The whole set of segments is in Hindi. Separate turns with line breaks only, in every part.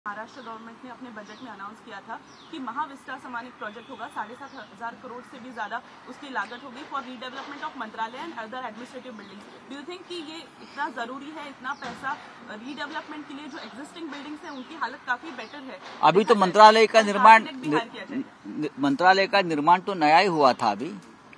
महाराष्ट्र गवर्नमेंट ने अपने बजट में अनाउंस किया था कि महाविस्टा समान एक प्रोजेक्ट होगा, 7,500 करोड़ से भी ज्यादा उसकी लागत होगी फॉर रीडेवलपमेंट ऑफ मंत्रालय and other administrative buildings. Do you think कि ये इतना जरूरी है, इतना पैसा रीडेवलपमेंट के लिए? जो एग्जिस्टिंग बिल्डिंग्स हैं उनकी हालत काफी बेटर है।
अभी तो मंत्रालय का निर्माण तो नया ही हुआ था, अभी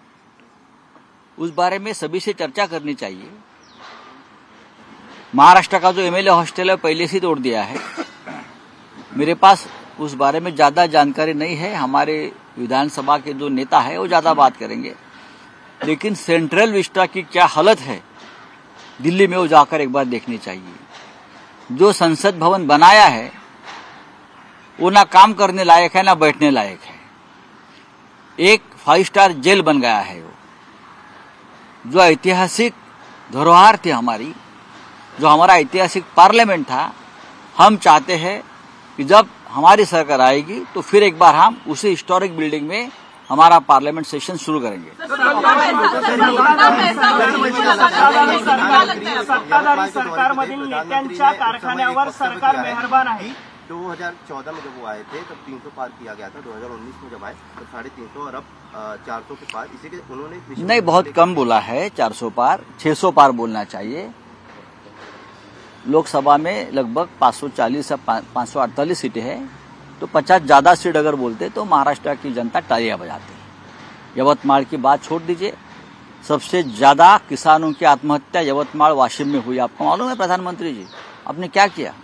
उस बारे में सभी से चर्चा करनी चाहिए। महाराष्ट्र का जो एमएलए हॉस्टल है पहले से तोड़ दिया है। मेरे पास उस बारे में ज्यादा जानकारी नहीं है। हमारे विधानसभा के जो नेता है वो ज्यादा बात करेंगे, लेकिन सेंट्रल विस्टा की क्या हालत है दिल्ली में वो जाकर एक बार देखनी चाहिए। जो संसद भवन बनाया है वो ना काम करने लायक है ना बैठने लायक है। एक 5 स्टार जेल बन गया है वो। जो ऐतिहासिक धरोहर थी हमारी, जो हमारा ऐतिहासिक पार्लियामेंट था, हम चाहते हैं कि जब हमारी सरकार आएगी तो फिर एक बार हम उसी हिस्टोरिक बिल्डिंग में हमारा पार्लियामेंट सेशन शुरू करेंगे।
सत्ताधारी सरकारमधील नेत्यांच्या कारखान्यावर सरकार मेहरबान आहे।
2014 में जब वो आए थे तब 300 पार किया गया था। 2019 में जब आए तो 350 और अब 400 के पार। इसी के उन्होंने
नहीं, बहुत कम बोला है 400 पार, 600 पार बोलना चाहिए। लोकसभा में लगभग 540 या 548 सीटें हैं, तो 50 ज्यादा सीट अगर बोलते तो महाराष्ट्र की जनता तालियां बजाती। यवतमाल की बात छोड़ दीजिए, सबसे ज्यादा किसानों की आत्महत्या यवतमाल वाशिम में हुई। आपको मालूम है प्रधानमंत्री जी आपने क्या किया?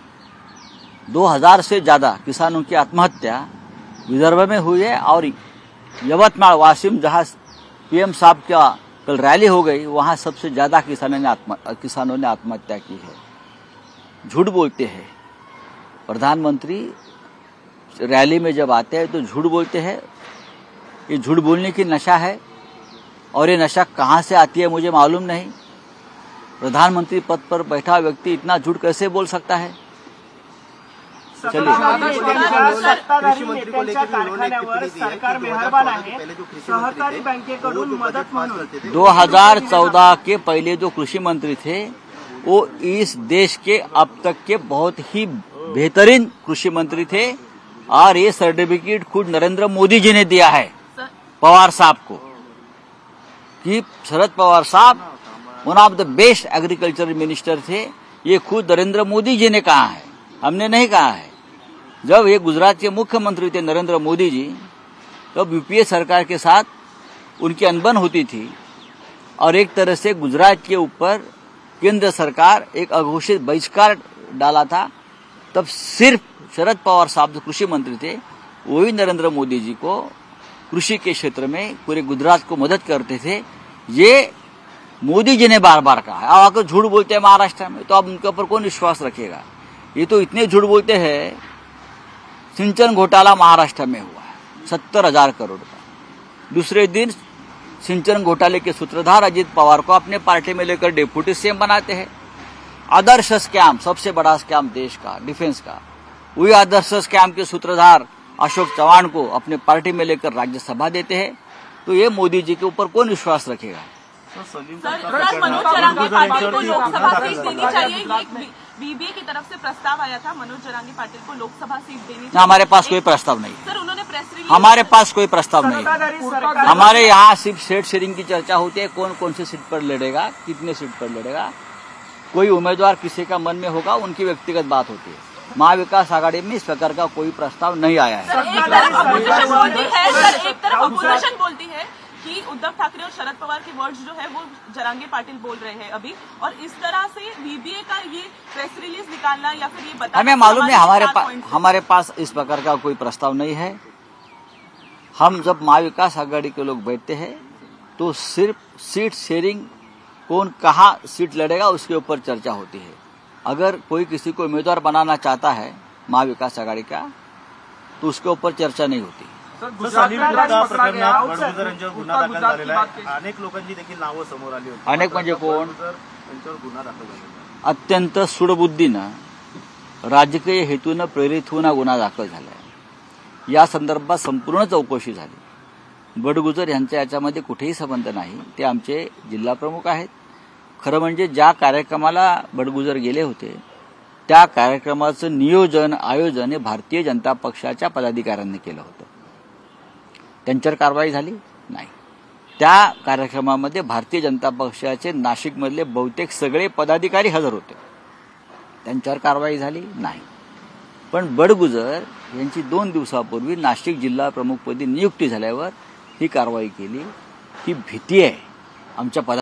2000 से ज्यादा किसानों की आत्महत्या विदर्भ में हुई है। और यवतमाल वाशिम जहां पीएम साहब का कल रैली हो गई, वहां सबसे ज्यादा किसानों ने आत्महत्या की है। झूठ बोलते हैं प्रधानमंत्री, रैली में जब आते हैं तो झूठ बोलते हैं। ये झूठ बोलने की नशा है, और ये नशा कहां से आती है मुझे मालूम नहीं। प्रधानमंत्री पद पर बैठा व्यक्ति इतना झूठ कैसे बोल सकता है? चलिए,
सत्ताधारी नेत्यांच्या कारखान्यावर सरकार मेहरबान आहे। सहकारी बँकेकडून मदत म्हणून
2014 के पहले जो कृषि मंत्री थे वो इस देश के अब तक के बहुत ही बेहतरीन कृषि मंत्री थे, और ये सर्टिफिकेट खुद नरेंद्र मोदी जी ने दिया है पवार साहब को, कि शरद पवार साहब one of the best agriculture minister थे। ये खुद नरेंद्र मोदी जी ने कहा है, हमने नहीं कहा है। जब ये गुजरात के मुख्यमंत्री थे नरेंद्र मोदी जी, तब यूपीए सरकार के साथ उनकी अनबन होती थी, और एक तरह से गुजरात के ऊपर केंद्र सरकार एक अघोषित बहिष्कार डाला था। तब सिर्फ शरद पवार साहब जो कृषि मंत्री थे वही नरेंद्र मोदी जी को कृषि के क्षेत्र में पूरे गुजरात को मदद करते थे। ये मोदी जी ने बार बार कहा है। अब आकर झूठ बोलते हैं महाराष्ट्र में, तो अब उनके ऊपर कौन विश्वास रखेगा? ये तो इतने झूठ बोलते हैं। सिंचन घोटाला महाराष्ट्र में हुआ है 70,000 करोड़ का। दूसरे दिन सिंचन घोटाले के सूत्रधार अजित पवार को अपने पार्टी में लेकर डिप्टी सीएम बनाते हैं। आदर्श स्कैम, सबसे बड़ा स्कैम देश का, डिफेंस का, वही आदर्श स्कैम के सूत्रधार अशोक चव्हाण को अपने पार्टी में लेकर राज्यसभा देते हैं। तो ये मोदी जी के ऊपर कौन विश्वास रखेगा?
मनोज जरांगे पाटिल को लोकसभा सीट देनी चाहिए। बीबीए की तरफ से प्रस्ताव आया था मनोज जरांगे पाटिल को लोकसभा सीट देनी चाहिए।
हमारे पास कोई प्रस्ताव नहीं।
सर, उन्होंने प्रेस रिलीज,
हमारे पास कोई प्रस्ताव नहीं। हमारे यहाँ सिर्फ सीट शेयरिंग की चर्चा होती है, कौन कौन सी सीट पर लड़ेगा, कितने सीट पर लड़ेगा। कोई उम्मीदवार किसी का मन में होगा, उनकी व्यक्तिगत बात होती है। महाविकास आघाड़ी में इस प्रकार का कोई प्रस्ताव नहीं आया है।
एक तरफ अपोजिशन बोलती है कि उद्धव ठाकरे और शरद पवार के वर्ड्स जो है वो जरांगे पाटिल बोल रहे हैं अभी, और इस तरह से बीबीए का ये प्रेस रिलीज निकालना या फिर ये बताना,
हमें मालूम नहीं। हमारे पास इस प्रकार का कोई प्रस्ताव नहीं है। हम जब महाविकास आघाड़ी के लोग बैठते हैं तो सिर्फ सीट शेयरिंग, कौन कहाँ सीट लड़ेगा उसके ऊपर चर्चा होती है। अगर कोई किसी को उम्मीदवार बनाना चाहता है महाविकास आघाड़ी का, तो उसके ऊपर चर्चा नहीं होती।
अनेक लोकांची देखील नावं समोर आली होती।
अनेक म्हणजे कोण?
त्यांच्यावर गुन्हा दाखल झालेला,
अत्यंत सूडबुद्धीनं राजकीय हेतूनं प्रेरित होऊन गुन्हा दाखल झालाय। या संदर्भात संपूर्ण चौकशी झाली। बडगुजर यांच्या याच्यामध्ये कुठेही संबंध नाही। ते आमचे जिल्हा प्रमुख आहेत। खरं म्हणजे ज्या कार्यक्रमाला बडगुजर गेले होते त्या कार्यक्रमाचं नियोजन आयोजन हे भारतीय जनता पक्षाच्या पदाधिकाऱ्यांनी केलं होतं. त्यांच्यावर कारवाई झाली नाही. त्या कार्यक्रमामध्ये भारतीय जनता पक्षाचे नाशिकमधले बहुतेक सगळे पदाधिकारी हजर होते. त्यांच्यावर कारवाई झाली नाही. पण बडगुजर यांची 2 दिवसापूर्वी नाशिक जिल्हा प्रमुखपदी नियुक्ती झाल्यावर ही कारवाई केली. ही भीती आहे आमच्या